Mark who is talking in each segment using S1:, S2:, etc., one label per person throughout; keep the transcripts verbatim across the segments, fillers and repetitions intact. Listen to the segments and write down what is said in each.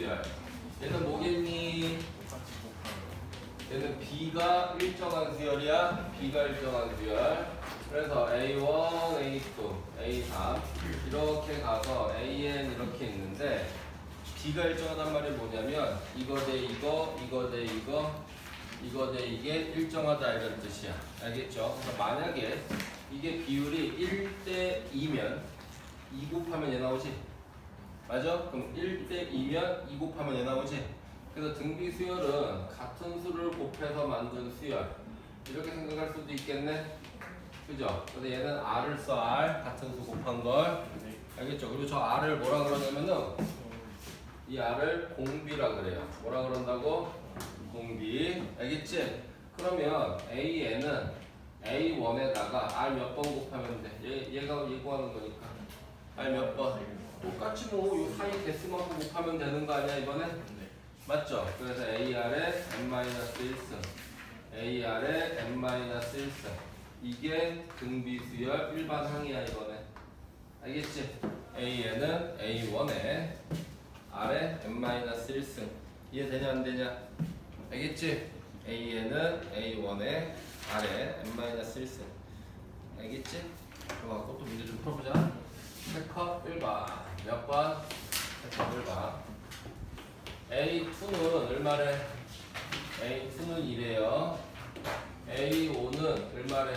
S1: 수열. 얘는 뭐겠니? 얘는 B가 일정한 수열이야. B가 일정한 수열. 그래서 에이 원, 에이 투, 에이 삼 이렇게 가서 에이엔 이렇게 있는데 B가 일정하단 말이 뭐냐면 이거 대 이거, 이거 대 이거, 이거 대 이게 일정하다 이런 뜻이야. 알겠죠? 그래서 만약에 이게 비율이 일 대 이면 이 곱하면 얘 나오지? 맞아? 그럼 일 대 이면 이 곱하면 얘 나오지? 그래서 등비 수열은 같은 수를 곱해서 만든 수열 이렇게 생각할 수도 있겠네? 그죠? 그래서 얘는 R을 써 R 같은 수 곱한 걸 알겠죠? 그리고 저 R을 뭐라 그러냐면은 이 R을 공비라 그래요. 뭐라 그런다고? 공비. 알겠지? 그러면 에이엔은 에이 원에다가 R 몇 번 곱하면 돼? 얘, 얘가 예고하는 거니까 R 몇 번? 똑같이 뭐 요 사이 개수만큼 곱하면 되는 거 아니야 이번엔? 맞죠? 그래서 에이알에 엔 마이너스 일 승 에이알에 엔 마이너스 일 승 이게 등비수열 일반 항이야 이번에. 알겠지? 에이엔은 에이 원에 R에 엔 마이너스 일 승 이해되냐 안 되냐? 알겠지? 에이엔은 에이 원에 R에 엔 마이너스 일 승 알겠지? 좋아, 그것도 문제 좀 풀어보자. 체커 일 번 몇 번? 체커 일 번 에이 투는 얼마래? 에이 투는 이래요. 에이 오는 얼마래?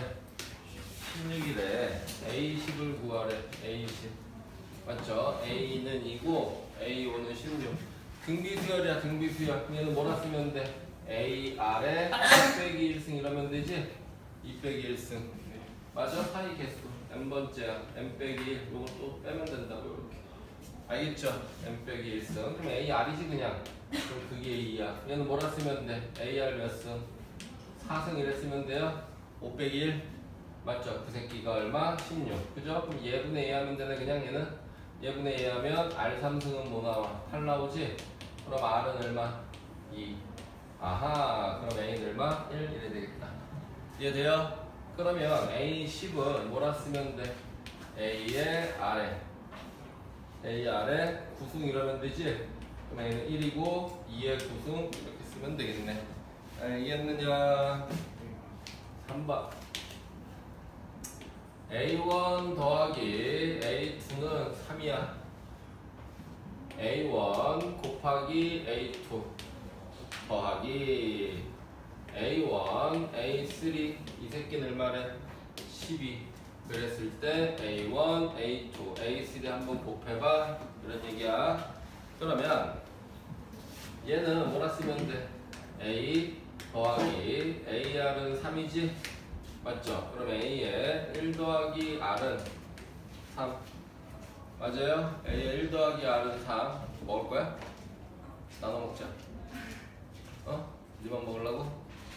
S1: 십육이래. 에이 십을 구하래. 에이 십 맞죠? A는 이고 에이 오는 십육. 등비수열이야 등비수열. 얘는 뭐라 쓰면 돼? 에이알에 이 빼기 일 승 이러면 되지? 이 빼기 일 승 맞아? 사이 개수 n번째야. n 빼기 일 요거 또 빼면 된다고 이렇게. 알겠죠? n 빼기 일 승 그럼 에이알이지 그냥. 그럼 그게 A야. 얘는 뭐라 쓰면 돼? 에이알 몇 승? 사 승 이래 쓰면 돼요? 오 빼기 일 맞죠? 그 새끼가 얼마? 십육 그죠? 그럼 얘분의 A 하면 되네. 그냥 얘는 얘분의 A 하면 알 삼 승은 뭐 나와? 팔 나오지? 그럼 R은 얼마? 이 아하 그럼 A는 얼마? 일 이래 되겠다. 이해돼요? 그러면 에이 십은 뭐라 쓰면 돼? A의 R에 A R에 구 승 이러면 되지? 그럼 A는 일이고 이의 구 승 이렇게 쓰면 되겠네. 알겠느냐? 삼 번 에이 원 더하기 에이 투는 삼이야. 에이 원 곱하기 에이 투 더하기 에이 원, 에이 쓰리 이 새끼는 얼마래? 십이 그랬을 때 에이 원, 에이 투, 에이 쓰리 한번 곱해봐 이런 얘기야. 그러면 얘는 뭐라 쓰면 돼? A 더하기 에이알은 삼이지? 맞죠? 그럼 A에 일 더하기 R은 삼 맞아요? A에 일 더하기 R은 삼 먹을 거야? 나눠 먹자. 어? 니만 먹으려고?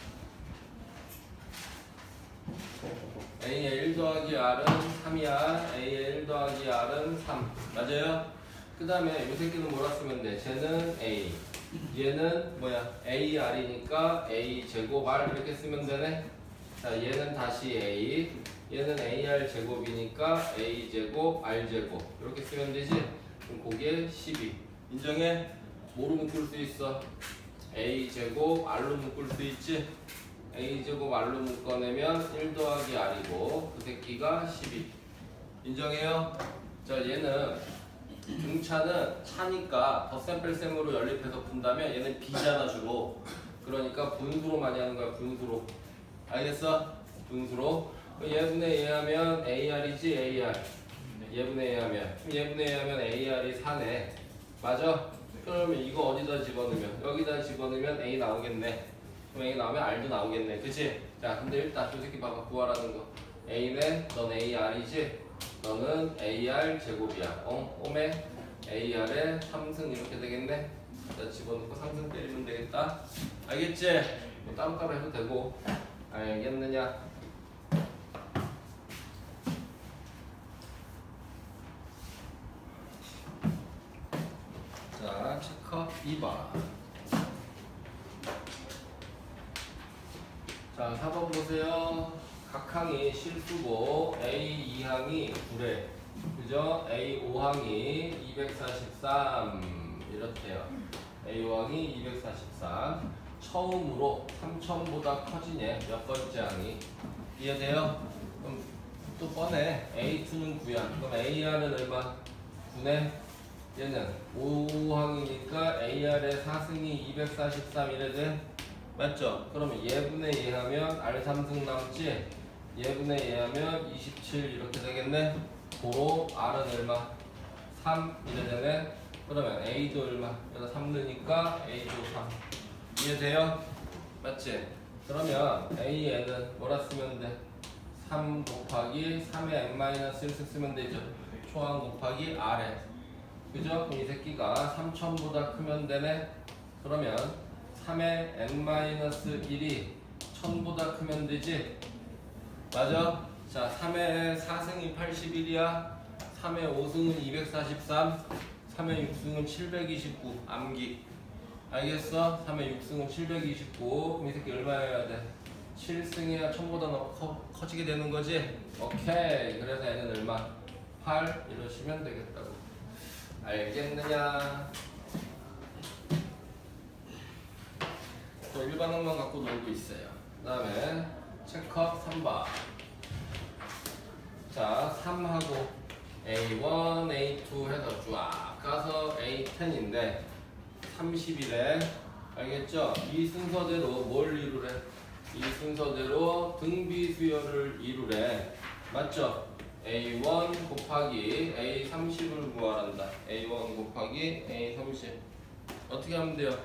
S1: A의 일 더하기 R은 삼이야. A의 일 더하기 R은 삼 맞아요? 그 다음에 이 새끼는 뭐라 쓰면 돼? 쟤는 A 얘는 뭐야? 에이알이니까 A 제곱 R 이렇게 쓰면 되네. 자 얘는 다시 A 얘는 에이알 제곱이니까 A 제곱 R 제곱 이렇게 쓰면 되지? 그럼 그게 십이 인정해? 뭐로 묶을 수 있어? A 제곱 R로 묶을 수 있지? A 제곱 R로 묶어내면 일 더하기 R이고 그 새끼가 십이 인정해요? 자 얘는 중차는 차니까 덧셈뺄셈으로 연립해서 푼다면 얘는 B잖아 주로. 그러니까 분수로 많이 하는 거야 분수로. 알겠어? 분수로. 얘분의 A 하면 에이알이지 에이알. 얘분의 A 하면 그럼 얘분의 A 하면 에이알이 사네. 맞아? 그러면 이거 어디다 집어넣으면 여기다 집어넣으면 A 나오겠네. 그럼 A 나오면 R도 나오겠네. 그치? 자 근데 일단 저 새끼 봐봐 구하라는 거. A는 넌 에이알이지? 너는 에이알 제곱이야. 어? 오메 에이알에 삼 승 이렇게 되겠네. 자 집어넣고 삼 승 때리면 되겠다. 알겠지? 뭐 따로따로 해도 되고. 알겠느냐? 자 체크 이 번 자 사 번 보세요. 각 항이 실수고 에이 이 항이 구래 그죠? 에이 오 항이 이백사십삼 이렇대요. 에이 원이 이백사십삼. 처음으로 삼천보다 커지네. 몇 번째 항이. 이해돼요? 그럼 또 뻔해. 에이 투는 구야. 그럼 에이알은 얼마? 구네. 얘는 오 항이니까 에이알의 사승이 이백사십삼 이래 돼. 맞죠? 그러면 얘분의 이 하면 알 삼승 남지? 얘분의 이 하면 이십칠 이렇게 되겠네? 고로 R은 얼마? 삼 이래 되네? 그러면 A도 얼마? 여기다 삼 넣으니까 A도 삼. 이해돼요? 맞지? 그러면 A에는 뭐라 쓰면 돼? 삼 곱하기 삼의 n-일 쓰면 되죠? 초항 곱하기 R에. 그죠? 그럼 이 새끼가 삼천보다 크면 되네? 그러면 삼의 n-일이 천보다 크면 되지? 맞아? 자, 삼의 사승이 팔십일이야. 삼의 오승은 이백사십삼. 삼의 육승은 칠백이십구. 암기. 알겠어? 삼의 육승은 칠백이십구. 그럼 이 새끼 얼마여야 돼? 칠승해야 천보다 더 커, 커지게 되는 거지? 오케이. 그래서 얘는 얼마? 팔. 이러시면 되겠다고. 알겠느냐? 또 일반항만 갖고 놀고 있어요. 그 다음에 체크업 삼 번. 자, 삼하고 에이 원, 에이 투 해서 쫙 가서 에이 텐인데 삼십일에 알겠죠? 이 순서대로 뭘 이루래? 이 순서대로 등비 수열을 이루래. 맞죠? 에이 원 곱하기 에이 삼십을 구하란다. 에이 원 곱하기 에이 삼십. 어떻게 하면 돼요?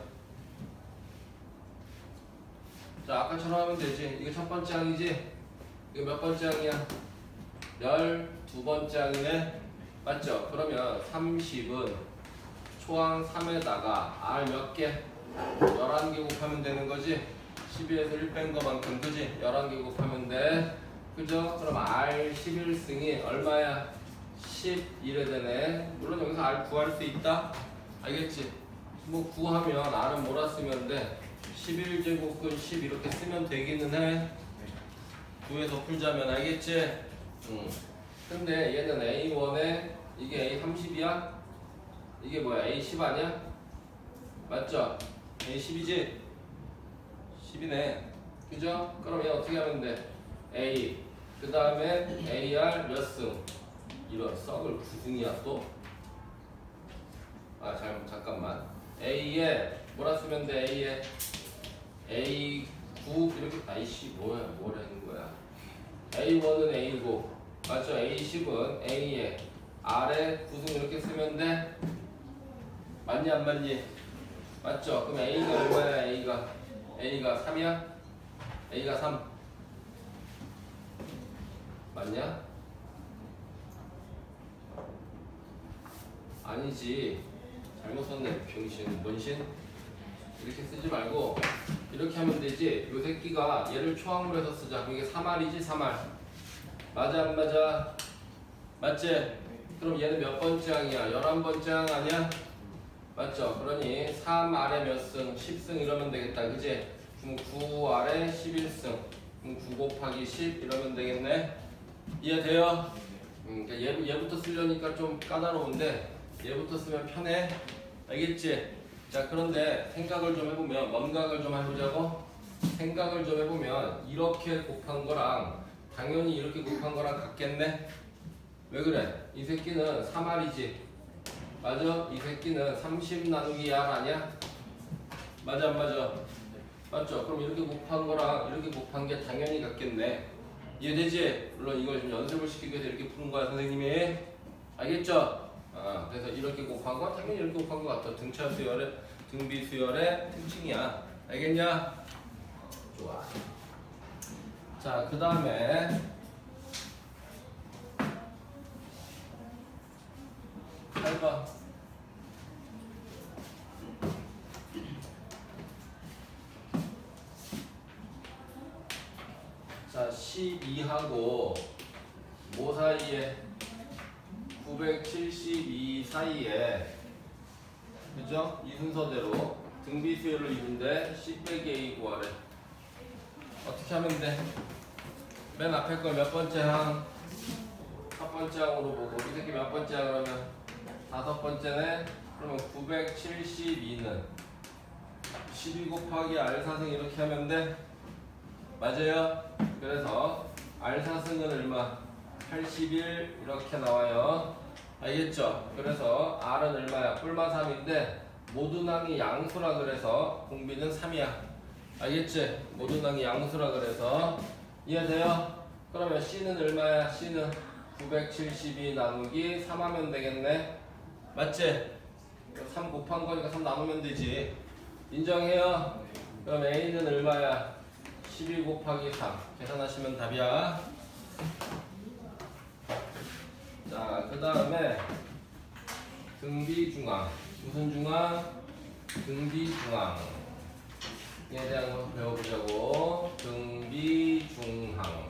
S1: 자, 아까처럼 하면 되지. 이거 첫 번째 항이지? 이거 몇 번째 항이야? 열두 번째 항이네? 맞죠? 그러면 삼십은 초항 삼에다가 R 몇 개? 열한 개 곱하면 되는 거지? 십이에서 일 뺀 거만큼, 그지? 열한 개 곱하면 돼. 그죠? 그럼 R 십일 승이 얼마야? 십일에 되네. 물론 여기서 R 구할 수 있다? 알겠지? 뭐 구하면 R은 뭐라 쓰면 돼? 십일 제곱근 십 이렇게 쓰면 되기는 해. 구에서 풀자면 알겠지? 응. 근데 얘는 에이 원에 이게 에이 삼십이야? 이게 뭐야? 에이 십 아니야? 맞죠? 에이 십이지? 십이네. 그죠? 그럼 얘 어떻게 하면 돼? A 그 다음에 에이알 몇 승? 이런 썩을 구승이야 또? 아 잘, 잠깐만. A에 뭐라 쓰면 돼? A에 에이 구 이렇게. 아이씨 뭐야 뭐라는 거야. 에이 원은 에이 구 맞죠? 에이 십은 A에 R에 구승 이렇게 쓰면 돼? 맞니 안 맞니? 맞죠? 그럼 A가 얼마야? A가 A가 삼이야? A가 삼 맞냐? 아니지. 잘못 썼네. 병신 뭔신? 이렇게 쓰지 말고 이렇게 하면 되지. 요 새끼가 얘를 초항으로 해서 쓰자. 그럼 이게 삼 알이지? 삼 알 맞아 안 맞아? 맞지? 그럼 얘는 몇 번째 항이야? 열한 번째 항 아니야? 맞죠? 그러니 삼 알에 몇 승? 십 승 이러면 되겠다. 그지? 그럼 구 알에 십일 승. 그럼 구 곱하기 십 이러면 되겠네. 이해돼요? 음, 그러니까 얘, 얘부터 쓰려니까 좀 까다로운데 얘부터 쓰면 편해. 알겠지? 자, 그런데 생각을 좀 해보면, 뭔각을 좀 해보자고? 생각을 좀 해보면 이렇게 곱한 거랑 당연히 이렇게 곱한 거랑 같겠네? 왜 그래? 이 새끼는 삼 알이지? 맞아? 이 새끼는 삼십 나누기 R 아니야? 맞아 안 맞아? 맞죠? 그럼 이렇게 곱한 거랑 이렇게 곱한 게 당연히 같겠네. 이해되지? 물론 이걸 좀 연습을 시키기 위해서 이렇게 푸는 거야 선생님이. 알겠죠? 아, 그래서 이렇게 곱한 거 당연히 이렇게 곱한 거 같아. 등차 수열의 등비 수열의 특징이야. 알겠냐? 좋아. 자, 그 다음에 팔 번. 자, 십이하고 뭐 사이에? 구백칠십이 사이에, 그죠? 이 순서대로 등비 수열을 이룬데 십 빼기 A 구하래. 어떻게 하면 돼? 맨 앞에 거 몇 번째 항? 첫 번째 항으로 보고 이 새끼 몇 번째 항 그러면? 다섯 번째네? 그러면 구백칠십이는 십이 곱하기 알 사 승 이렇게 하면 돼? 맞아요? 그래서 알 사 승은 얼마? 팔십일 이렇게 나와요. 알겠죠? 그래서 R은 얼마야? 뿔마 삼인데 모든 항이 양수라 그래서 공비는 삼이야. 알겠지? 모든 항이 양수라 그래서 이해돼요? 그러면 C는 얼마야? C는 구백칠십이 나누기 삼 하면 되겠네. 맞지? 삼 곱한 거니까 삼 나누면 되지. 인정해요? 그럼 A는 얼마야? 십이 곱하기 삼 계산하시면 답이야. 자, 그 다음에 등비중앙. 무슨 중앙? 등비중앙. 에 대한 거 배워보자고. 등비중항.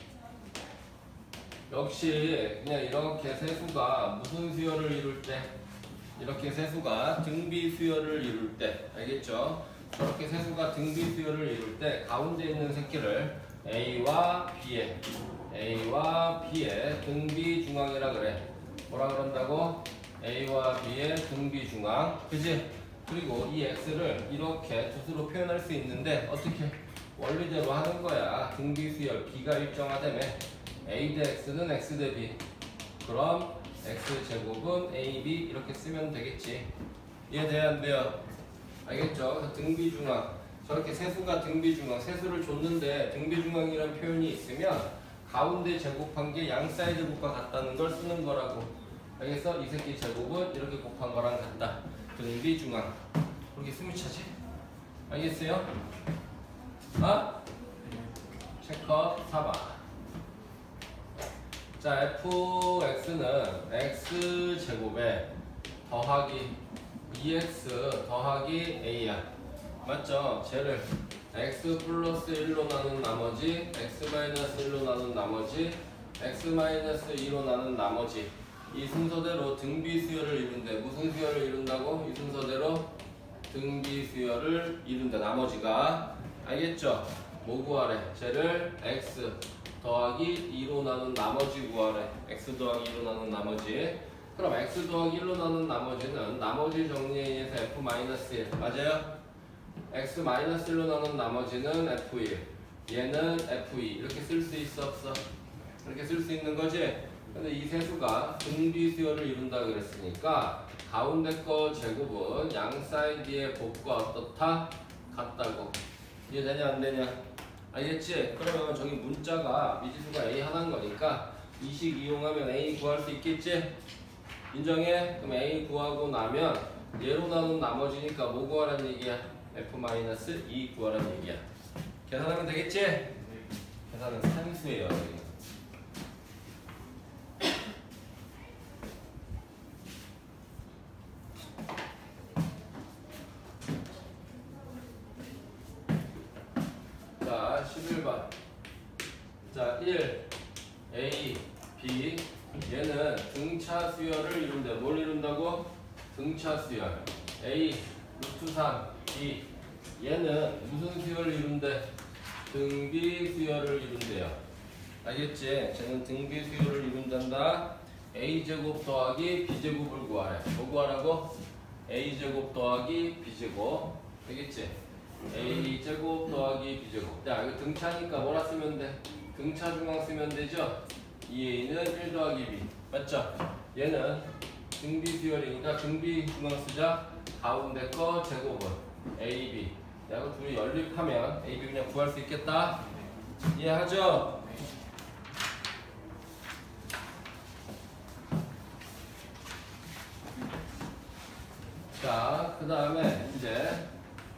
S1: 역시 그냥 이렇게 세수가 무슨 수열을 이룰 때? 이렇게 세수가 등비 수열을 이룰 때. 알겠죠? 저렇게 세수가 등비 수열을 이룰 때 가운데 있는 새끼를 A와 B에 A와 B의 등비중앙이라 그래. 뭐라 그런다고? A와 B의 등비중앙. 그지? 그리고 이 X를 이렇게 두수로 표현할 수 있는데 어떻게? 원리대로 하는 거야. 등비수열 B가 일정하다며 A 대 X는 X 대 B. 그럼 X제곱은 에이 비 이렇게 쓰면 되겠지. 이해돼야 안 돼요? 알겠죠? 등비중앙. 저렇게 세수가 등비중앙. 세수를 줬는데 등비중앙이라는 표현이 있으면 가운데 제곱한 게 양 사이드 곱과 같다는 걸 쓰는 거라고. 알겠어? 이 새끼 제곱은 이렇게 곱한 거랑 같다. 등비중앙. 그렇게 스무차지? 알겠어요? 아? 체크업 사 번. 자, 에프엑스는 x제곱에 더하기 이 엑스 더하기 a야. 맞죠? 쟤를 x 플러스 일로 나눈 나머지 x 마이너스 일로 나눈 나머지 x 마이너스 이로 나눈 나머지 이 순서대로 등비수열을 이룬대. 무슨 수열을 이룬다고? 이 순서대로 등비수열을 이룬대. 나머지가. 알겠죠? 뭐 구하래? 쟤를 x 더하기 이로 나눈 나머지 구하래. x 더하기 이로 나눈 나머지. 그럼 x 더하기 일로 나눈 나머지는 나머지 정리에 의해서 f 마이너스 일. 맞아요? x 마이너스 일로 나눈 나머지는 에프 일. 얘는 에프 이. 이렇게 쓸 수 있어 없어? 이렇게 쓸 수 있는 거지? 근데 이 세수가 등비수열을 이룬다 그랬으니까 가운데 거 제곱은 양 사이드의 곱과 어떻다? 같다고. 이해되냐 안 되냐? 알겠지? 그러면 저기 문자가 미지수가 A 하나인 거니까 이 식 이용하면 A 구할 수 있겠지? 인정해? 그럼 A 구하고 나면 얘로 나눈 나머지니까 뭐 구하라는 얘기야? 에프 마이너스 이 구하라는 얘기야. 계산하면 되겠지? 계산은 산수예요. 여기. 자, 십일 번. 자, 일, A, B. 얘는 등차 수열을 이룬대. 뭘 이룬다고? 등차 수열. A, 루트 삼, B. 얘는 무슨 수열을 이룬대? 등비 수열을 이룬대요. 알겠지? 쟤는 등비 수열을 이룬단다. A제곱 더하기 B제곱을 구하래. 뭐 구하라고? A제곱 더하기 B제곱. 되겠지? A제곱 더하기 B제곱. 야, 이거 등차니까 뭐라 쓰면 돼? 등차 중앙 쓰면 되죠? 이 A는 일 더하기 B. 맞죠? 얘는 등비 수열이니까 등비 중앙 쓰자. 가운데 거 제곱은 에이 비. 야, 이거 둘이 연립하면 에이 비 그냥 구할 수 있겠다. 이해하죠? 자, 그 다음에 이제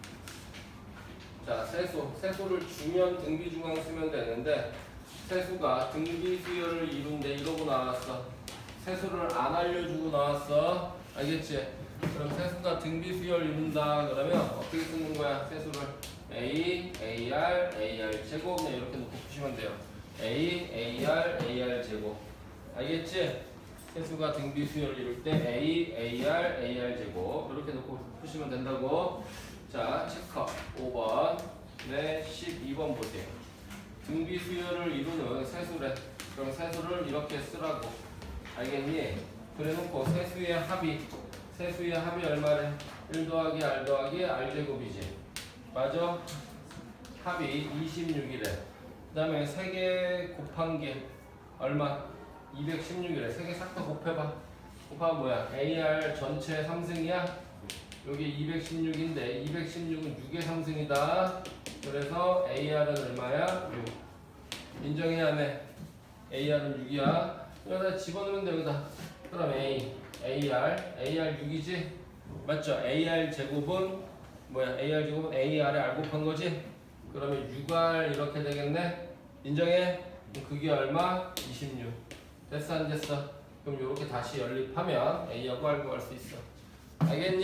S1: 자, 세수. 세수를 주면 등비 중앙 쓰면 되는데 세수가 등비 수열을 이룬대 이러고 나왔어. 세수를 안 알려주고 나왔어. 알겠지? 그럼 세수가 등비 수열 이룬다 그러면 어떻게 쓰는 거야? 세수를 A, 에이알, 에이알 제곱 그냥 이렇게 놓고 푸시면 돼요. A, 에이알, 에이알 제곱. 알겠지? 세수가 등비 수열을 이룰 때 A, 에이알, 에이알 제곱 이렇게 놓고 푸시면 된다고. 자, 체크. 오 번. 네, 십이 번 보세요. 등비 수열을 이루는 세수래. 그럼 세수를 이렇게 쓰라고. 알겠니? 그래 놓고 세수의 합이 세수의 합이 얼마래? 일 더하기 R 더하기 R제곱이지. 맞아? 합이 이십육이래. 그 다음에 세 개 곱한 게 얼마? 이백십육이래. 세 개 싹 다 곱해봐. 곱하면 뭐야? 에이알 전체 삼 승이야? 여기 이백십육인데 이백십육은 육의 삼 승이다. 그래서 에이알은 얼마야? 육. 인정해야 하네. 에이알은 육이야. 여기다 집어넣으면 돼. 여기다. 그럼 A, 에이알, 에이알 육이지? 맞죠? 에이알 제곱은 뭐야? 에이알 제곱은 에이알에 R 곱한 거지? 그러면 육 알 이렇게 되겠네? 인정해? 그럼 그게 얼마? 이십육. 됐어 안 됐어? 그럼 이렇게 다시 연립하면 A하고 R 구할 수 있어. 알겠니?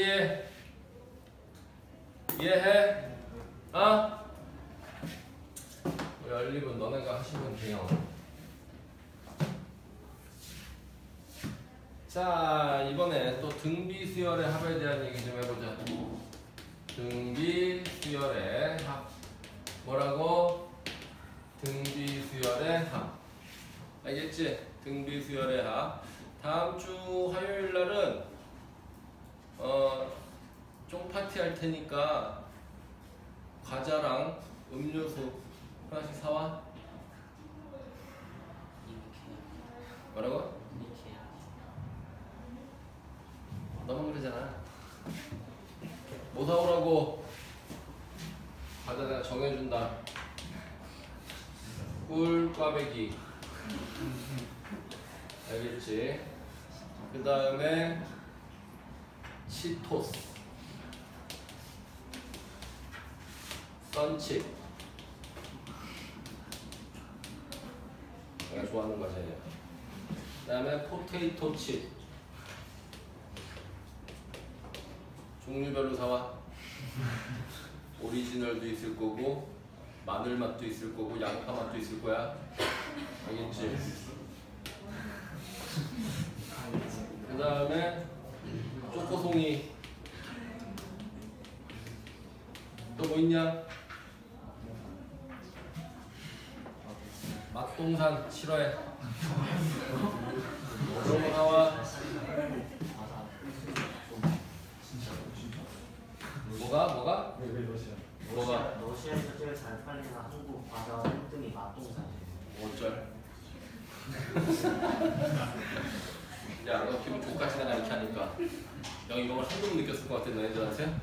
S1: 이해해? 어? 연립은 너네가 하시면 돼요. 자, 이번에 또 등비수열의 합에 대한 얘기 좀 해보자. 등비수열의 합. 뭐라고? 등비수열의 합. 알겠지? 등비수열의 합. 다음 주 화요일 날은 어, 쫑파티 할 테니까 과자랑 음료수 하나씩 사와. 뭐라고? 너만 그러잖아. 뭐 사오라고? 과자 내가 정해준다. 꿀꽈배기. 알겠지? 그 다음에 치토스, 썬칩. 내가 좋아하는 과자예요. 그 다음에 포테이토 칩. 종류별로 사와. 오리지널도 있을 거고 마늘 맛도 있을 거고 양파 맛도 있을 거야. 알겠지? 그 다음에 초코송이. 또 뭐 있냐? 맛동산 싫어해. 그런 거 사와. 뭐가? 뭐가? 뭐가?
S2: 러시아에서 제일 잘 팔리는 한국 과자 일 등이 맛동산이에요.
S1: 어쩔? 야, 너 기분 족같이 내가 이렇게 하니까 너 이런 걸 한두 번 느꼈을 것 같아, 너희들한테?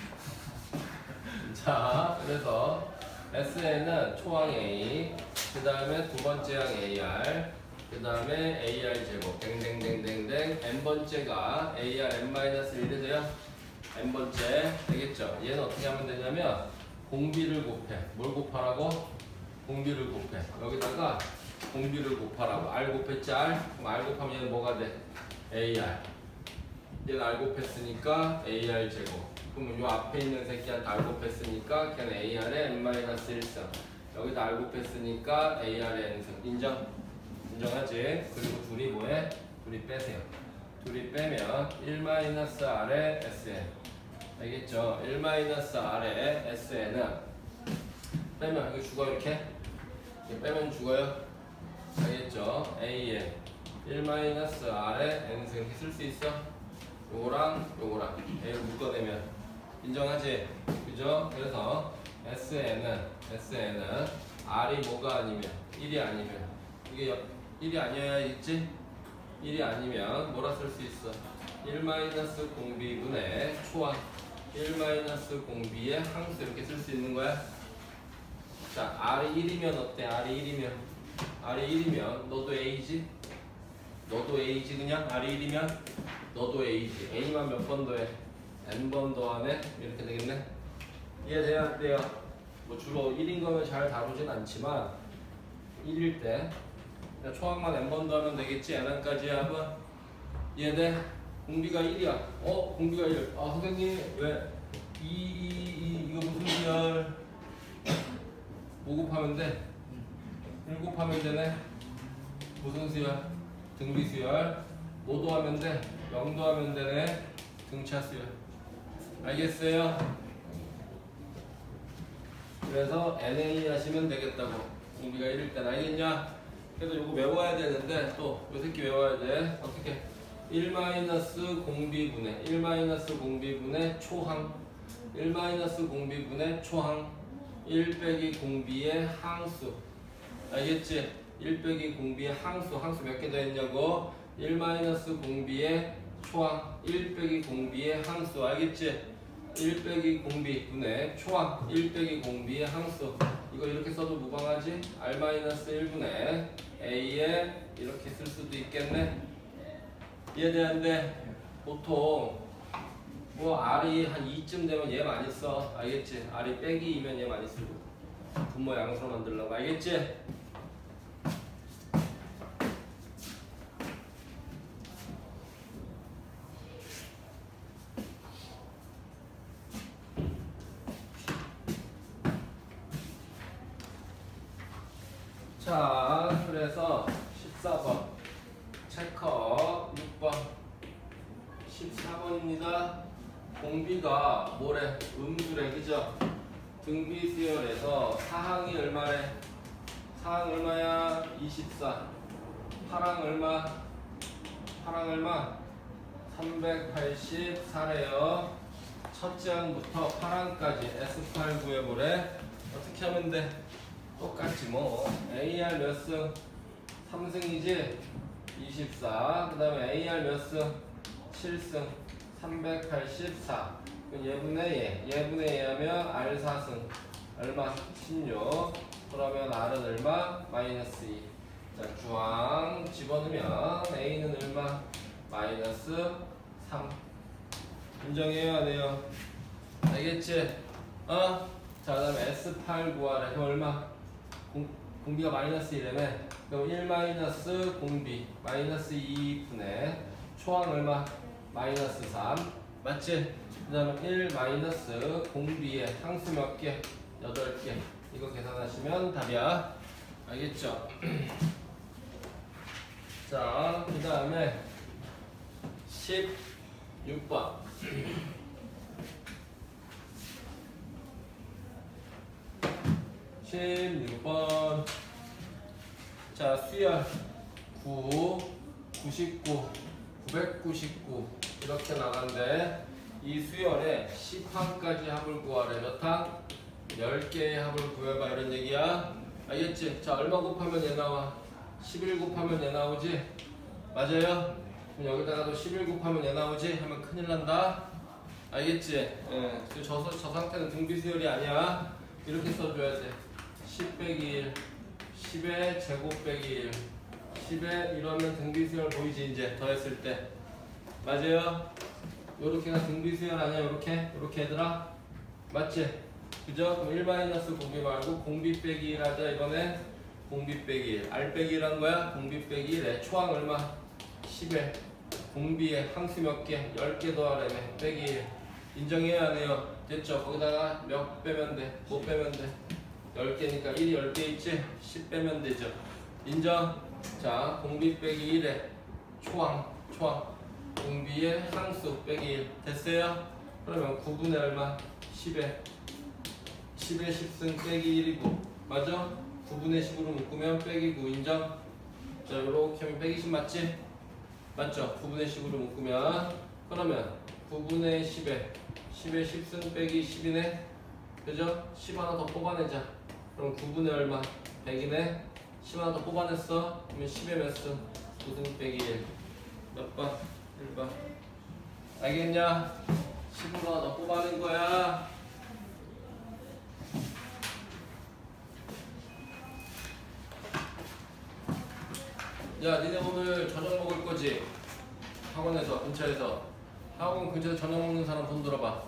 S1: 자, 그래서 에스에는 초항 A, 그 다음에 두 번째 항 에이알, 그 다음에 에이알 제곱, 댕댕댕댕댕, n번째가 에이알 n-일이 돼요? n번째, 되겠죠? 얘는 어떻게 하면 되냐면 공비를 곱해. 뭘 곱하라고? 공비를 곱해. 여기다가 공비를 곱하라고. R 곱했지 R? 그럼 R 곱하면 얘는 뭐가 돼? 에이알. 얘는 R 곱했으니까 에이알 제곱. 그러면 요 앞에 있는 새끼한테 R 곱했으니까 걔는 에이알의 n-일 승. 여기다 R 곱했으니까 에이알의 n승. 인정? 인정하지? 그리고 둘이 뭐해? 둘이 빼세요. 둘이 빼면 일-R의 에스엔. 알겠죠? 일-R의 에스엔은 빼면 이거 죽어 이렇게? 이렇게 빼면 죽어요? 알겠죠? A에 일-R의 n승 쓸 수 있어? 요거랑 요거랑 A를 묶어내면 인정하지? 그죠? 그래서 에스엔은 에스엔은 R이 뭐가 아니면 일이 아니면 이게 일이 아니어야겠지? 일이 아니면 뭐라 쓸 수 있어? 일 마이너스 공비분의 초항 일 마이너스 공비의 항수 이렇게 쓸 수 있는 거야. 자, R이 일이면 어때? R이 일이면 R이 일이면 너도 A지? 너도 A지 그냥? R이 일이면 너도 A지. A만 몇 번 더해? N번 더하네? 이렇게 되겠네? 이해돼요? 안 돼요? 뭐 주로 일인 거면 잘 다루진 않지만 일일 때 초항만 n번 더하면 되겠지? n까지 하면 이해돼? 공비가 일이야. 어? 공비가 일. 아 선생님 왜? 이, 이, 이 이거 무슨 수열? 오 곱하면 돼? 일 곱하면 되네? 무슨 수열? 등비 수열. 오 더하면 돼? 영 더하면 되네? 등차 수열. 알겠어요? 그래서 엔에이 하시면 되겠다고. 공비가 일일 땐 알겠냐? 그래서 요거 외워야 되는데 또 요 새끼 외워야 돼. 어떻게? 일 마이너스 공비분의 일 마이너스 공비분의 초항 일 마이너스 공비분의 초항 일 빼기 공비의 항수 알겠지? 일 빼기 공비의 항수 항수 몇 개 더 했냐고 일 마이너스 공비의 초항 일 빼기 공비의 항수 알겠지? 일 빼기 공비 분의 초항 일 빼기 공비의 항수 이거 이렇게 써도 무방하지? R 마이너스 일 분의 A에 이렇게 쓸 수도 있겠네 이해되는데 보통 뭐 R이 한 이쯤 되면 얘 많이 써 알겠지? R이 빼기 이면 얘 많이 쓰고 분모 양수로 만들려고 알겠지? 자, 그래서 십사 번 체커 육 번 십사 번입니다. 공비가 뭐래? 음수래 그죠? 등비 수열에서 사항이 얼마래? 사항 얼마야? 이십사 파랑 얼마? 파랑 얼마? 삼백팔십사래요. 첫째 항부터 파랑까지 에스 팔 구해보래. 어떻게 하면 돼? 똑같지 뭐. 에이알 몇 승? 삼 승이지? 이십사. 그 다음에 에이알 몇 승? 칠 승. 삼백팔십사. 얘분의 얘. 얘분의 얘 하면 알 사 승. 얼마? 십육. 그러면 R은 얼마? 마이너스 이. 자, 주황 집어넣으면 A는 얼마? 마이너스 삼. 인정해요? 안 해요? 알겠지? 어? 자, 그 다음에 에스 팔 구하래. 그럼 얼마? 공, 공비가 마이너스 이라며. 그럼 일 마이너스 공비 마이너스 이 분의 초항 얼마? 마이너스 삼. 맞지? 그 다음에 일 마이너스 공비의 항수 몇 개? 여덟 개. 이거 계산하시면 답이야. 알겠죠? 자, 그 다음에 십육 번. 십육 번. 자, 수열 구, 구십구, 구백구십구 이렇게 나간대. 이 수열에 십 항까지 합을 구하래. 몇 항? 열 개의 합을 구해봐 이런 얘기야. 알겠지? 자, 얼마 곱하면 얘 나와? 십일 곱하면 얘 나오지? 맞아요? 그럼 여기다가도 십일 곱하면 얘 나오지? 하면 큰일 난다. 알겠지? 예. 저, 저 상태는 등비 수열이 아니야. 이렇게 써줘야 돼. 십 빼기 일, 십의 제곱 빼기 일, 십에 이러면 등비 수열 보이지 이제 더했을 때. 맞아요? 요렇게가 등비 수열 아니야? 요렇게? 요렇게 얘들아? 맞지? 그죠? 그럼 일 마이너스 공비 말고 공비 빼기 일 하자 이번에. 공비 빼기 일. R 빼기 일 한 거야? 공비 빼기 일에 초항 얼마? 십에 공비에 항수 몇 개? 열 개 더하라며. 빼기 일. 인정해야 안 해요? 됐죠? 거기다가 몇 빼면 돼? 못 빼면 돼? 열 개니까 일이 열 개 있지? 십 빼면 되죠? 인정? 자, 공비 빼기 일에 초항, 초항. 공비의 항수 빼기 일. 됐어요? 그러면 구분의 얼마? 십에 십에 십 승 빼기 일이고. 맞아? 구분의 십으로 묶으면 빼기 구. 인정? 자, 요렇게 하면 빼기 십 맞지? 맞죠? 구분의 십으로 묶으면. 그러면 구분의 십에 십에 십 승 빼기 십이네. 그죠? 십 하나 더 뽑아내자. 그럼 구분의 얼마? 백이네. 십 하나 더 뽑아냈어. 그러면 십에 몇 승? 구 승 빼기 일. 몇 번? 일 번. 알겠냐? 십으로 하나 더 뽑아낸 거야. 야, 니네 오늘 저녁 먹을 거지? 학원에서, 근처에서. 학원 근처에서 저녁 먹는 사람 손 들어봐.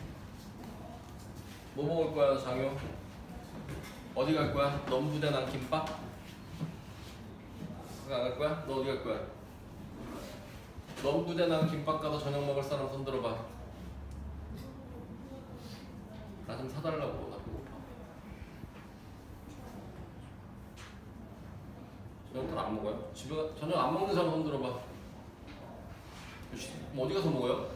S1: 뭐 먹을 거야, 너 장효? 어디 갈 거야? 넘부대 난 김밥? 그거 안 갈 거야? 너 어디 갈 거야? 넘부대 난 김밥 가서 저녁 먹을 사람 손 들어봐. 나 좀 사달라고. 나 배고파. 저녁 안 먹어요? 집에 가, 저녁 안 먹는 사람 손 들어봐. 어디 가서 먹어요?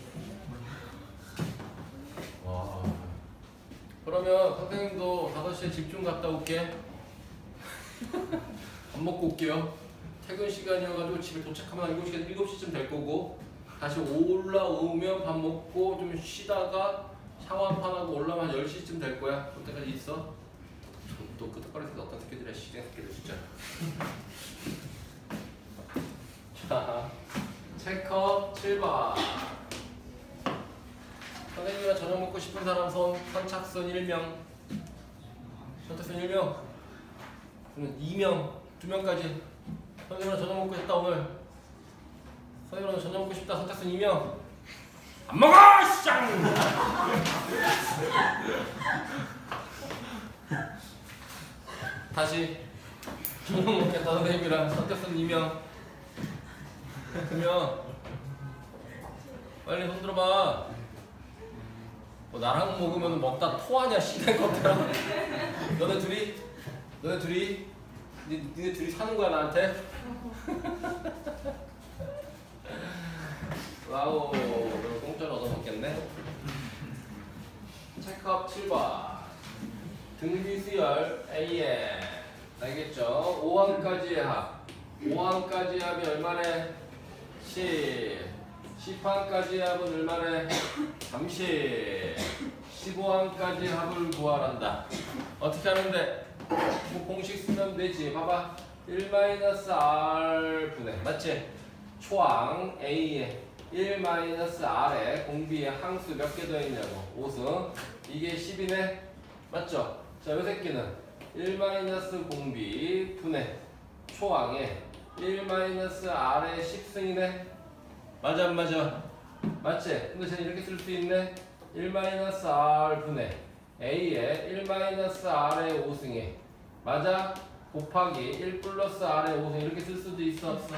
S1: 와. 그러면 선생님도 다섯 시에 집 좀 갔다 올게. 밥 먹고 올게요. 퇴근 시간이어가지고 집에 도착하면 일곱 시, 일곱 시쯤 될 거고 다시 올라오면 밥 먹고 좀 쉬다가 샤워 한 판 하고 올라오면 한 열 시쯤 될 거야. 그때까지 있어. 또 끄덕거리면서 어떤 새끼들이야. 시장 새끼들 진짜. 자, 체크업 칠 번. 선생님이랑 저녁 먹고 싶은 사람 손. 선착순 일 명. 선착순 일 명. 그러면 이 명, 두 명까지. 선생님이랑 저녁 먹고 싶다 오늘. 선생님이랑 저녁 먹고 싶다. 선착순 이 명. 안 먹어! 쌍! 다시 저녁 먹겠다. 선생님이랑 선착순 이 명. 그러면 빨리 손 들어봐. 뭐 나랑 먹으면 먹다 토하냐 씨될 것들아. 너네 둘이 너네 둘이 니, 니네 둘이 사는 거야 나한테? 와우, 그럼 공짜로 얻어먹겠네. 체크업 칠 번. 등비수열 에이에 알겠죠? 오 항까지의 합. 오 항까지의 합이 얼마래? 십. 십 항까지의 합은 얼마래? 삼십. 십오 항까지의 합을 구하란다. 어떻게 하는데? 뭐 공식 쓰면 되지. 봐봐. 일 마이너스 알 분의 맞지? 초항 A에 일 마이너스 R에 공비에 항수 몇 개 더 있냐고. 오승. 이게 십이네. 맞죠? 자, 요 새끼는 일 마이너스 공비 분의 초항에 일 마이너스 R에 십승이네. 맞아 안 맞아? 맞지? 근데 쟤는 이렇게 쓸 수 있네. 일 마이너스 R 분의 A에 일 마이너스 R의 오승에 맞아? 곱하기 일 플러스 R의 오승 이렇게 쓸 수도 있어 없어?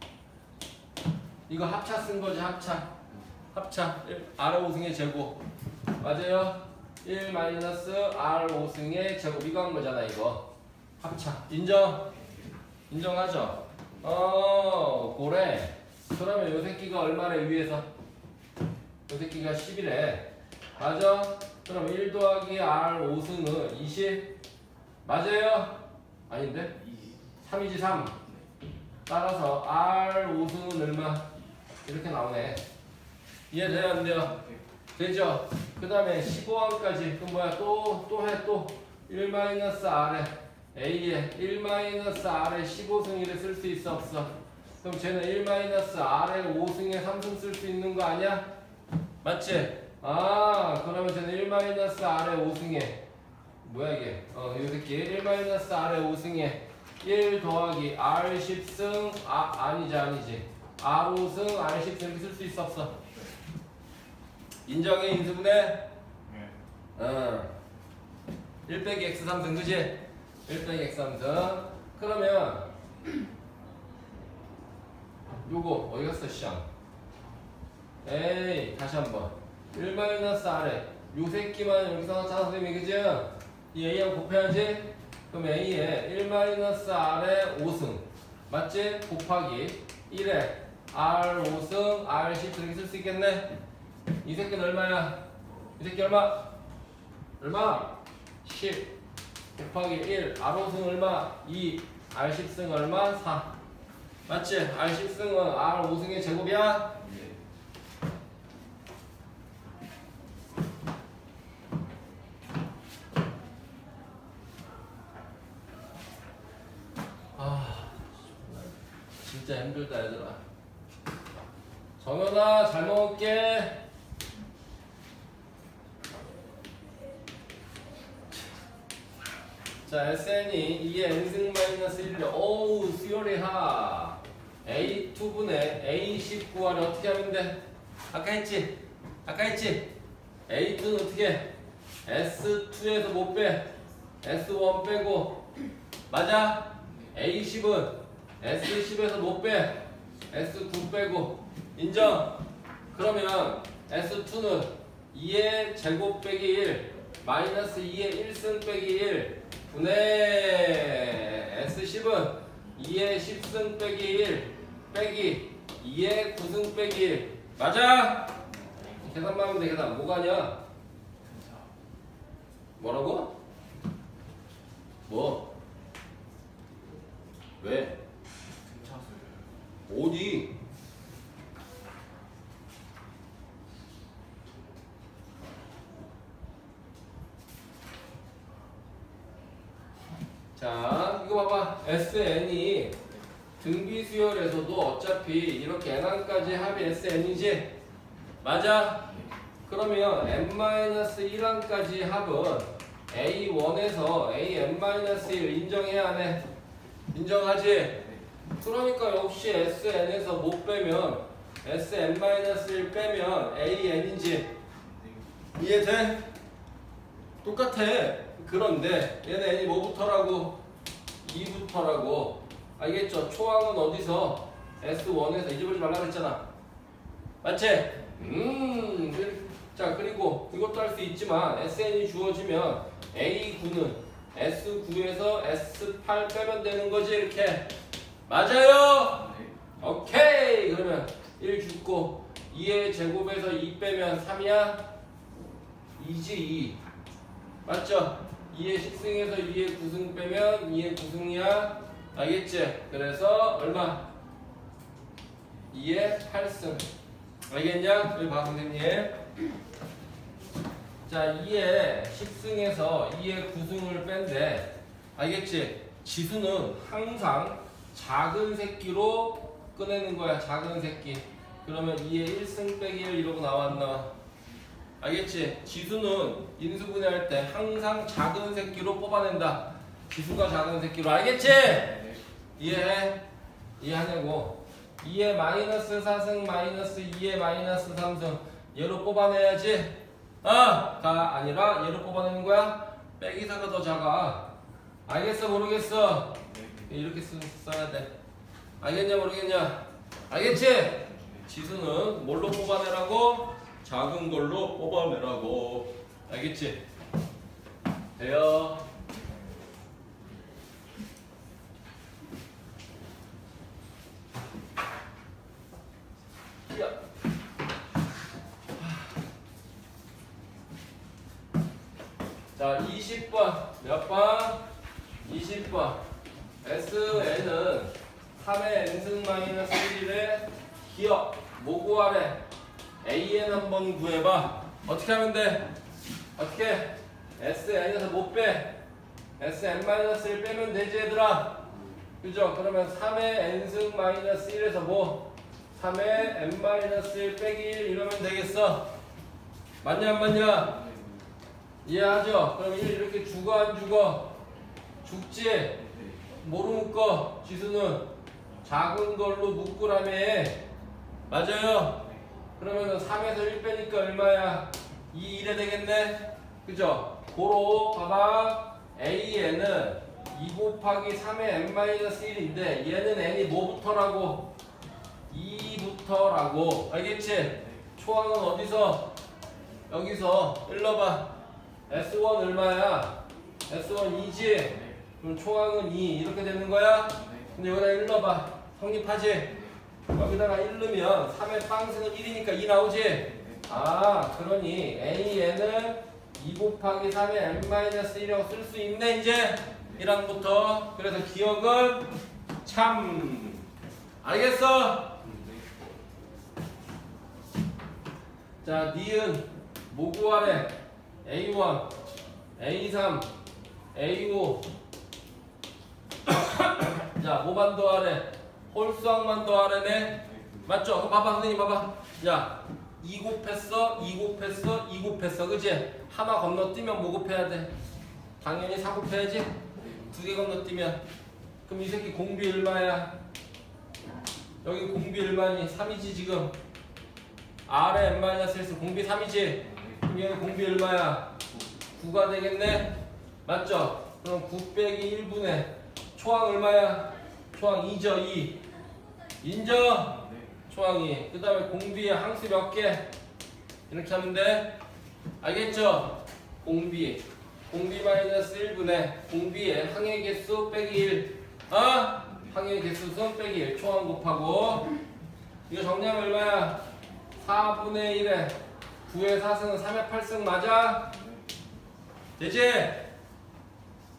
S1: 이거 합차 쓴 거지. 합차 합차 R의 오승의 제곱 맞아요? 일 마이너스 R 오승의 제곱 이거 한 거잖아. 이거 합차 인정? 인정하죠? 어 고래. 그러면 요 새끼가 얼마래 위에서? 요 새끼가 십이래. 맞아? 그럼 일 더하기 R 오승은 이십? 맞아요? 아닌데? 삼이지 삼. 따라서 R 오승은 얼마? 이렇게 나오네. 이해돼요 안 돼요? 되죠? 그 다음에 십오 항까지 그 뭐야 또 또 해 또 일 마이너스 R에 A에 일 마이너스 R에 십오 승이를 쓸 수 있어 없어? 그럼 쟤는 일 마이너스 R에 오승에 삼승 쓸 수 있는 거 아니야? 맞지? 아 그러면 쟤는 일 마이너스 R에 오승에 뭐야 이게 어 이 새끼 일 마이너스 R에 오승에 일 더하기 R 십승 아 아니지 아니지 R 오승 R 십승 이렇게 쓸 수 있어 없어? 인정해 인수분해? 네. 어. 일 빼기 X 삼승 그지? 일 빼기 X 삼승. 그러면 요거 어디 갔어 시장? 에이 다시 한번 일 마이너스 R에 요 새끼만 여기서 나타나 선생님이 그죠? 이 A하고 곱해야지? 그럼 A에 일 마이너스 R에 오승 맞지? 곱하기 일에 R 오승 R 십 이렇게 쓸 수 있겠네? 이 새끼는 얼마야? 이 새끼 얼마? 얼마? 십 곱하기 일 R 오승 얼마? 이 R 십승 얼마? 사 맞지? R 십승은 R 오승의 제곱이야? 네. 아 진짜 힘들다 얘들아. 정연아 잘 먹을게. 자, 에스엔이 이에 n승 마이너스 일을 어우 수열이 하 에이 투 분의 에이 십 구하를 어떻게 하면 돼? 아까 했지? 아까 했지? 에이 투는 어떻게 해? 에스 투에서 못 빼. 에스 원 빼고 맞아? 에이 십은 에스 십에서 못 빼. 에스 구 빼고 인정? 그러면 에스 투는 이의 제곱 빼기 일 마이너스 이의 일승 빼기 일 분의 에스 십은 이의 십승 빼기 일 빼기 이의 구승 빼기 일 맞아? 계산만 하면 돼. 계산 뭐가냐? 뭐라고? 뭐? 왜? 어디? 자, 이거 봐봐. 에스엔이 등비 수열에서도 어차피 이렇게 엔항까지 합이 에스엔이지? 맞아? 그러면 엔-일 항까지 합은 에이 원에서 에이엔-일 인정해야 하네? 인정하지? 그러니까 역시 에스엔에서 못 빼면 에스엔-일 빼면 에이엔이지? 이해돼? 똑같아. 그런데 얘는 n이 뭐부터라고? 이부터라고. 알겠죠? 초항은 어디서? 에스 원에서 잊어버리지 말라 그랬잖아. 맞지? 음. 자, 그리고 이것도 할 수 있지만 에스엔이 주어지면 에이 구는 에스 구에서 에스 팔 빼면 되는 거지 이렇게. 맞아요? 오케이. 그러면 일 죽고 이의 제곱에서 이 빼면 삼이야? 이지 이. 맞죠? 이의 식승에서 이의 구승 빼면 이의 구승이야. 알겠지? 그래서 얼마? 이의 팔 승. 알겠냐? 여기 봐 선생님. 자, 이의 식승에서 이의 구승을 뺀대. 알겠지? 지수는 항상 작은 새끼로 꺼내는 거야. 작은 새끼. 그러면 이의 일 승 빼기 일 이러고 나왔나? 알겠지? 지수는 인수분해할 때 항상 작은 새끼로 뽑아낸다. 지수가 작은 새끼로. 알겠지? 이해해? 이해하냐고. 이의 마이너스 사 승 마이너스 이의 마이너스 삼 승 얘로 뽑아내야지. 아! 가 아니라 얘로 뽑아내는 거야? 빼기 사가 더 작아. 알겠어? 모르겠어? 이렇게 쓰, 써야 돼. 알겠냐? 모르겠냐? 알겠지? 지수는 뭘로 뽑아내라고? 작은 걸로 뽑아내라고. 알겠지? 돼요. 야. 자, 이십 번. 몇 번? 이십 번. 에스엔은 삼의 n승 마이너스 일의 기억. 뭐 구하래? 에이엔 한번 구해봐. 어떻게 하면 돼? 어떻게? 에스엔에서 못 빼. 에스엔-일 빼면 되지 얘들아. 그죠? 그러면 삼의 n승 마이너스 일에서 뭐? 삼의 n-일 빼기 일 이러면 되겠어. 맞냐 안 맞냐? 이해하죠? 그럼 일 이렇게 죽어 안 죽어? 죽지? 뭐로 묶어? 지수는 작은 걸로 묶으라며. 맞아요? 그러면 삼에서 일 빼니까 얼마야? 이, 일에 되겠네? 그죠? 고로 봐봐. 에이엔은 이 곱하기 삼의 n-일인데 얘는 n이 뭐부터라고? 이부터라고. 알겠지? 초항은 어디서? 여기서 일러봐. 에스 원 얼마야? 에스 원 이지? 그럼 초항은 이 이렇게 되는 거야? 근데 여기다 일러봐. 성립하지? 여기다가 일르면 삼의 빵승은 일이니까 이 나오지? 아, 그러니 에이엔은 이 곱하기 삼의 n-일이라고 쓸 수 있네 이제? 일 항부터. 그래서 기억은 참. 알겠어? 자, 니은 뭐 구하래? 에이 원, 에이 삼, 에이 오. 자, 뭐만 더하래? 홀수항만 더하래네? 맞죠? 그럼 봐봐 선생님 봐봐. 야, 이 곱했어, 이 곱했어, 이 곱했어. 그치? 하나 건너뛰면 뭐 곱해야 돼? 당연히 사 곱해야지? 두 개 건너뛰면. 그럼 이 새끼 공비 얼마야? 여기 공비 얼마니? 삼이지 지금. R에 n-일 공비 삼이지? 그럼 얘는 공비 얼마야? 구가 되겠네? 맞죠? 그럼 구 빼기 일분의 초항 얼마야? 초항 이죠? 이. 인정? 초항 이. 그 다음에 공비의 항수 몇 개? 이렇게 하면 돼? 알겠죠? 공비. 공비 마이너스 일분의 공비의 항의 개수 빼기 일. 어? 항의 개수는 빼기 일. 초항 곱하고. 이거 정리하면 얼마야? 사분의 일에 구의 사 승은 삼의 팔 승 맞아? 되지?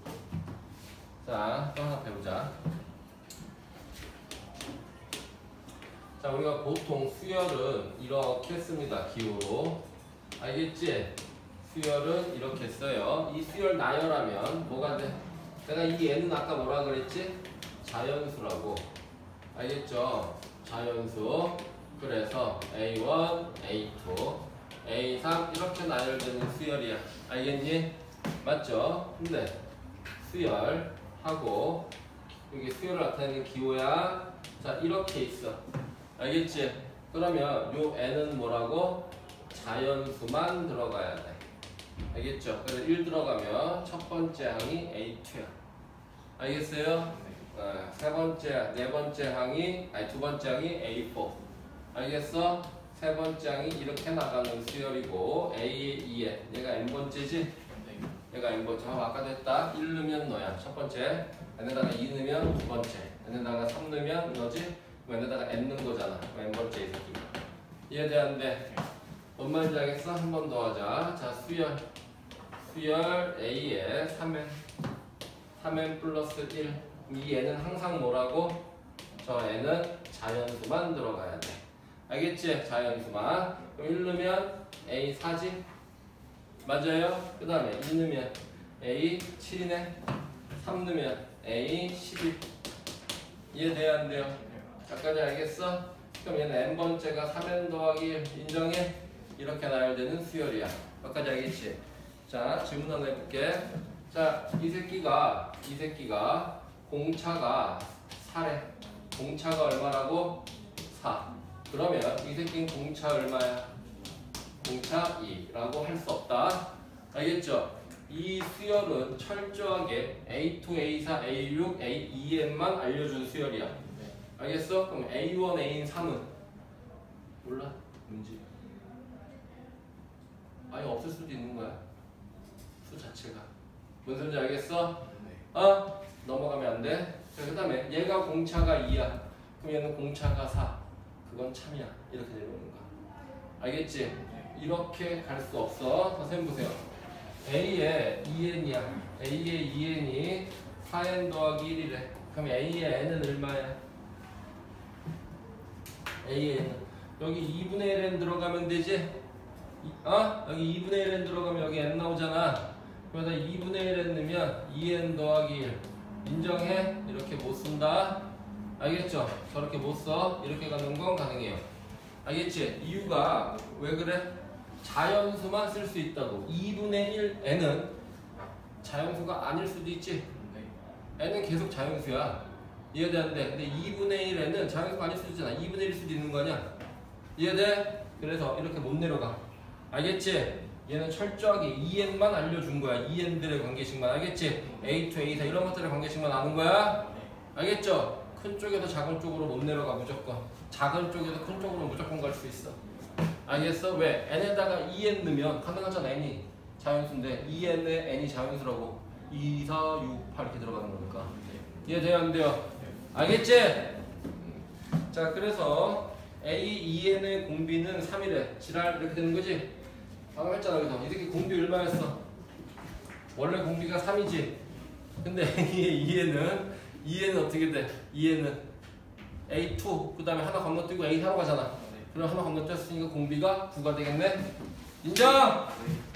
S1: 자, 또 하나 배우자. 자, 우리가 보통 수열은 이렇게 씁니다. 기호로. 알겠지? 수열은 이렇게 써요. 이 수열 나열하면 뭐가 돼? 내가 이 n은 아까 뭐라 그랬지? 자연수라고. 알겠죠? 자연수. 그래서 에이 원, 에이 투, 에이 삼 이렇게 나열되는 수열이야. 알겠니? 맞죠? 근데 수열하고 여기 수열을 나타내는 기호야. 자, 이렇게 있어. 알겠지? 그러면 요 n은 뭐라고? 자연수만 들어가야 돼. 알겠죠? 그래서 일 들어가면 첫 번째 항이 에이 투야. 알겠어요? 어, 세 번째, 네 번째 항이, 아니 두 번째 항이 에이 사. 알겠어? 세 번째 항이 이렇게 나가는 수열이고 A의 이 엔, 얘가 n번째지? 얘가 n번째. 아, 아까도 했다. 일 넣으면 너야. 첫 번째. n에다가 이 넣으면 두 번째. n에다가 삼 넣으면 너지? n에다가 n 넣은 거잖아. n번째 이 새끼가. 이해돼 안 돼? 뭔 말인지 알겠어? 한 번 더 하자. 자, 수열. 수열 A에 삼 엔. 삼 엔 플러스 일. 이 n은 항상 뭐라고? 저 n은 자연수만 들어가야 돼. 알겠지? 자연수만. 그럼 일 넣으면 에이 사지? 맞아요? 그 다음에 이 넣으면 에이 칠이네. 삼 넣으면 에이 십일. 이해돼야 안 돼요? 여기까지 알겠어? 그럼 얘는 n번째가 삼 엔 더하기 일 인정해? 이렇게 나열되는 수열이야. 여기까지 알겠지? 자, 질문 하나 해볼게. 자, 이 새끼가 이 새끼가 공차가 사래. 공차가 얼마라고? 사. 그러면 이 새끼는 공차 얼마야? 공차 이라고 할 수 없다. 알겠죠? 이 수열은 철저하게 에이 투, 에이 사, 에이 육, 에이 이 엔만 알려준 수열이야. 알겠어? 그럼 에이 원, 에이 삼은 몰라? 뭔지. 아예 없을 수도 있는 거야. 수 자체가. 뭔 소리인지 알겠어? 어? 넘어가면 안 돼. 자, 그 다음에 얘가 공차가 이야. 그럼 얘는 공차가 사. 그건 참이야. 이렇게 내려오는 거야. 알겠지? 이렇게 갈 수 없어. 선생님 보세요. A의 이 엔이야. A의 이 엔이 사 엔 더하기 일이래. 그럼 A의 n은 얼마야? A의 n은 여기 이분의 일 엔 들어가면 되지? 어? 여기 이분의 일 엔 들어가면 여기 n 나오잖아. 그러다 이분의 일 엔 넣으면 이 엔 더하기 일. 인정해? 이렇게 못 쓴다. 알겠죠? 저렇게 못 써. 이렇게 가는 건 가능해요. 알겠지? 이유가 왜 그래? 자연수만 쓸 수 있다고. 이분의 일 n은 자연수가 아닐 수도 있지. n은 계속 자연수야. 이해되는데 근데 이분의 일 n은 자연수가 아닐 수도 있잖아. 이분의 일일 수도 있는 거 아니야? 이해돼? 그래서 이렇게 못 내려가. 알겠지? 얘는 철저하게 이 엔만 알려준 거야. 이 엔들의 관계식만. 알겠지? 에이 투, 에이 사 이런 것들의 관계식만 아는 거야. 알겠죠? 큰 쪽에서 작은 쪽으로 못 내려가 무조건. 작은 쪽에서 큰 쪽으로 무조건 갈 수 있어. 알겠어? 왜? n에다가 이 엔 넣으면 가능하잖아. n이 자연수인데 이 엔에 n이 자연수라고 이, 사, 육, 팔 이렇게 들어가는 거니까. 이해돼요? 안 돼요? 알겠지? 자, 그래서 A, 이 엔의 공비는 삼이래. 지랄 이렇게 되는 거지? 방금 했잖아. 그래서 이 새끼 공비 얼마였어? 원래 공비가 삼이지. 근데 이 엔은 이 엔은 어떻게 돼? 이 엔은 에이 투 그 다음에 하나 건너뛰고 에이 사로 가잖아. 그럼 하나 건너뛰었으니까 공비가 구가 되겠네? 인정!